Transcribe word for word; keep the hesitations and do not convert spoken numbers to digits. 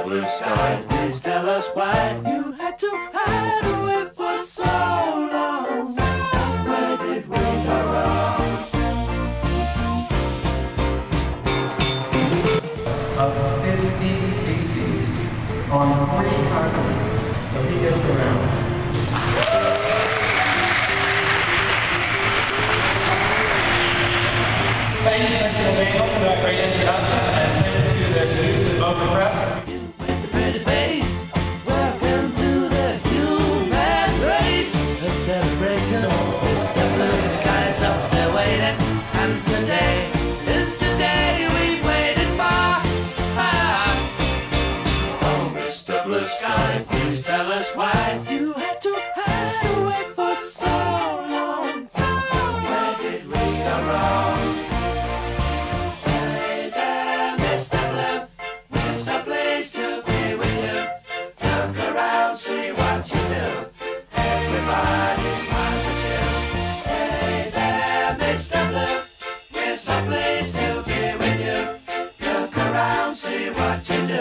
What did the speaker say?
blue sky. Please tell us why you had to hide away for so long. Where did we go wrong? Of fifty species on three continents, so he gets around. Thank you, Mister Daniel, for that great introduction, and thanks to the students at Boca Prep. With the pretty face, welcome to the human race. A celebration, the blue skies up there waiting, and today is the day we've waited for. Ah. Oh, Mister Blue Sky, please tell us why you had to hide away for so long. Where did we go wrong? Hey there, Mister Blue, it's a place to be with you. Look around, see what you do. Everybody smiles at you. Hey there, Mister Blue, it's a place to be with you. Look around, see what you do.